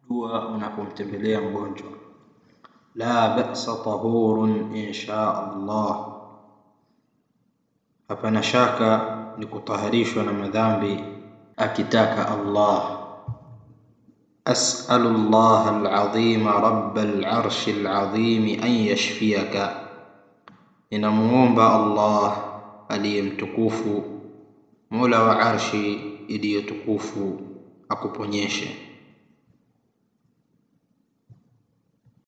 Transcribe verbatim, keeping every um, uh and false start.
dua unapomtembelea mgonjwa. La ba'sa tahurun insha Allah, hapana shaka ni kutaharishwa na madhambi akitaka Allah. أسأل الله العظيم رب العرش العظيم أن يشفيك، ninamuomba Allah aliyemtukufu mola wa arshi iliyotukufu akuponyeshe.